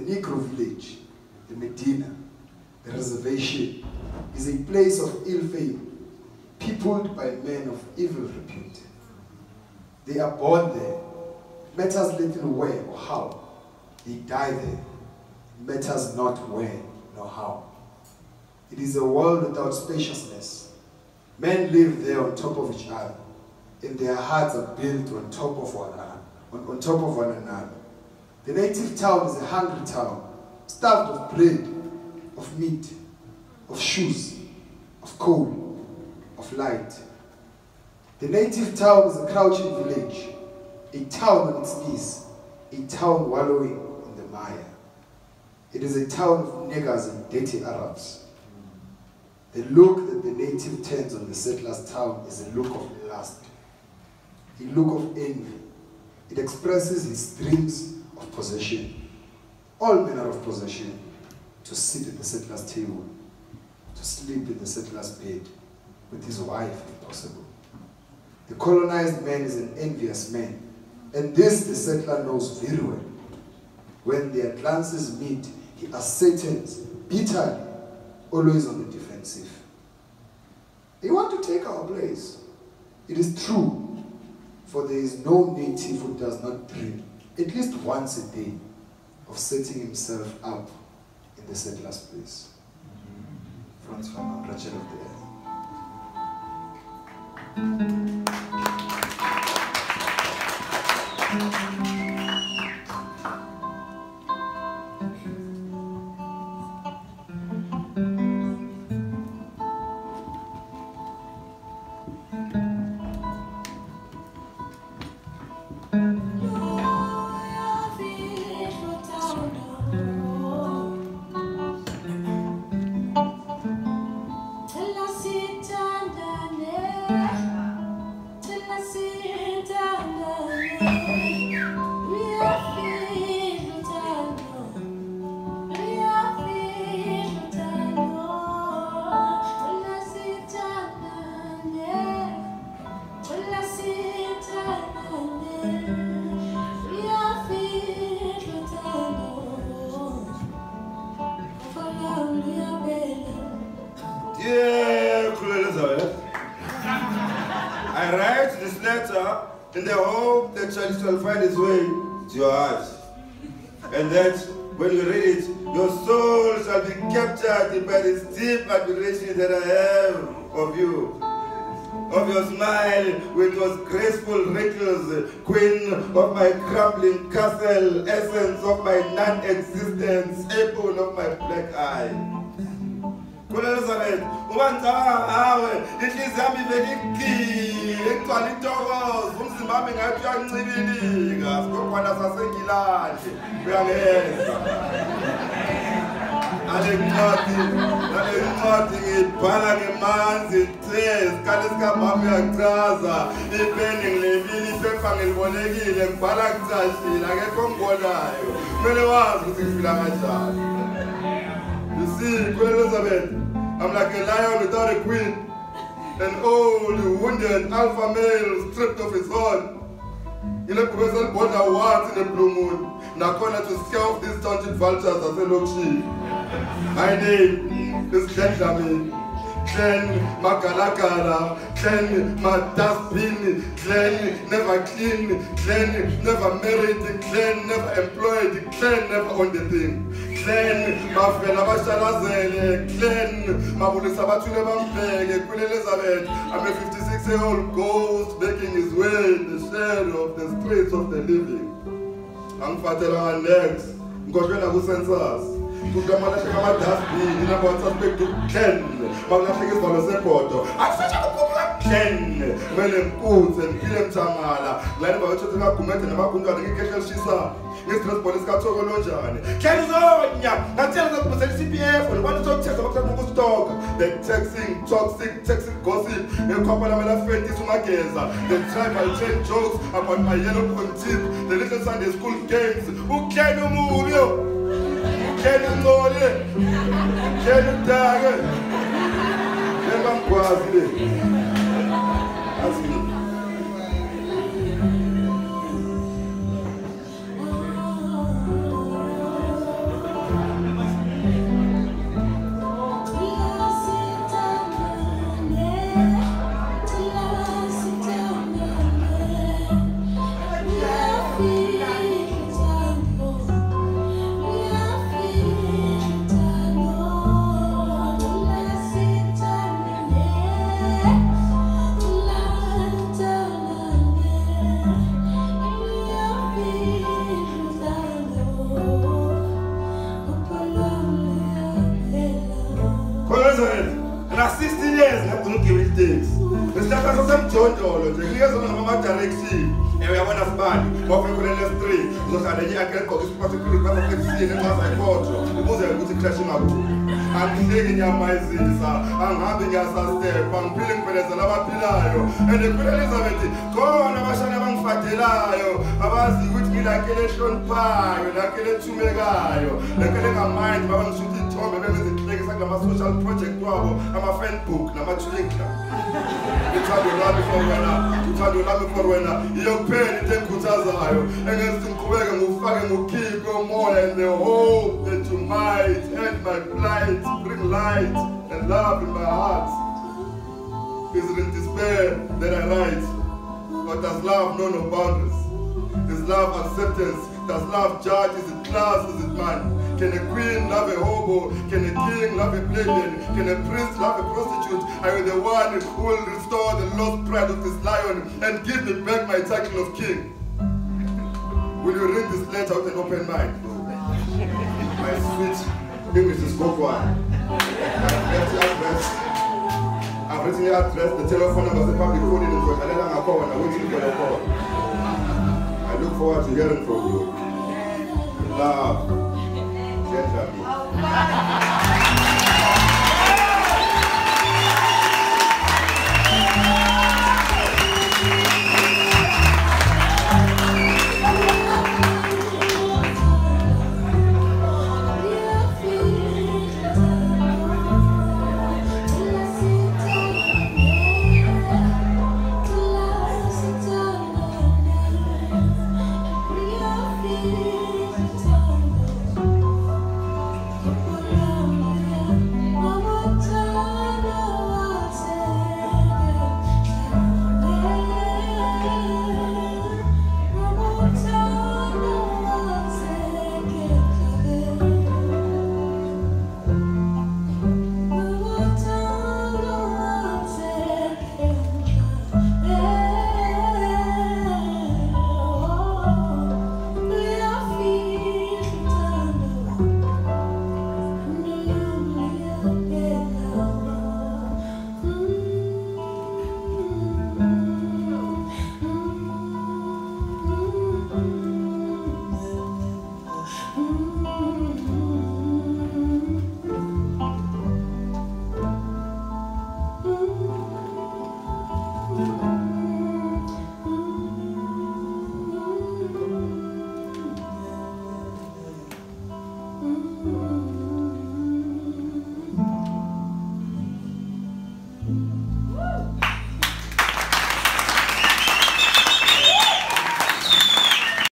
Negro village, the Medina, the reservation, is a place of ill fame, peopled by men of evil repute. They are born there. It matters little where or how. They die there. It matters not where nor how. It is a world without spaciousness. Men live there on top of each other, and their hearts are built on top of one another. The native town is a hungry town, starved of bread, of meat, of shoes, of coal, of light. The native town is a crouching village, a town on its knees, a town wallowing in the mire. It is a town of niggers and dirty Arabs. The look that the native turns on the settler's town is a look of lust, a look of envy. It expresses his dreams of possession, all manner of possession, to sit at the settler's table, to sleep in the settler's bed, with his wife if possible. The colonized man is an envious man, and this the settler knows very well. When their glances meet, he ascertains bitterly, always on the defensive. They want to take our place. It is true, for there is no native who does not dream, at least once a day, of setting himself up in the settler's place. Franz Fanon, Rachel of the Earth. I write this letter in the hope that it shall find its way to your heart. And that when you read it, your soul shall be captured by this deep admiration that I have of you. Of your smile with those graceful wrinkles, queen of my crumbling castle, essence of my non-existence, apple of my black eye. Elizabeth, hawe inhliziyo yami iveligile igcwala intokozo umzimba wami ngathi uyancibilika sikokwana sasengilande uyangeza ale ncwadi ngibhala ngemanzi isikhala esikamama uyangichaza ipeni ngilebile iphepha ngilibolekile ngibhala kucashile akekho ongibonayo kumele wazi ukuthi ngifila kanjani. You see, Queen Elizabeth, I'm like a lion without a queen, an old, wounded alpha male stripped of his horn. In a professor born a once in a blue moon, Nakona to scare off these taunted vultures as a Lokshi. My name is Benjamin. Clean Makalakala, clean Madasbin, clean never clean, clean never married, clean never employed, clean never owned a thing. Clean Mafela Bashalazele, clean Mabulisa Batule Bambege, Queen Elizabeth. I'm a 56-year-old ghost making his way in the shadow of the streets of the living. I'm Fatela next. Ngoshwena ku census. Kukamana shaka dustbin, ina ba suspect to 10. Magna shaka isibalo sepoto. Asifisha kuphuma 10. Mele mkutse, mpile mthamala. Lani ba wethu ngagumethe namaguntwana ngikhehle lishisa. Ngistress police kathoko lonjani. Khenzonya, ngathela ngakubusela CPF, ngibona ukuthetha bakuthatha ngokustoka. The texting, toxic gossip. Ngekhopha lama lafendi sumageza. The tribal trade jokes about my yellow content. The little Sunday school games. Ukhena umubi yo. Ukhena ngole. Ukhena daga. Nemba mkwazi le. Asini. semjondolo nje ngikezona ngama direction uyabona sibani ngofekule les 3 uzohlala nje akhe egqoka isiphatho esikhulu baba kwesini encaza ifoto ubuze ukuthi crash ingakho angihleki nyamayizisa angihambi ngiyasastep angiphile ngiphelezela abaphilayo and Queen Elizabeth khona abashana abangifadelayo abazi ukuthi ngilakele ehloniphayo lakele ethumekayo lakele ngamind baba ngishutha ithombe benze inhlekisa kulama social project wabo ama fan book nama Twitter uthando lami for wena iyokuphela into engikhuthazayo engenzi ngiqhubeke ngufake ngokhiphe umoya and the hope that you might end my plight, bring light and love in my heart. Is it in despair that I write? But does love know no boundaries? Is love acceptance? Does love judge? Is it class? Is it man? Can a queen love a hobo? Can a king love a plebeian? Can a priest love a prostitute? I am the one who will restore the lost pride of this lion and give me back my title of king. Will you read this letter with an open mind? My sweet English is book one. I've written the address, the telephone number, the public phone in the I'm waiting for your call. I look forward to hearing from you. Love.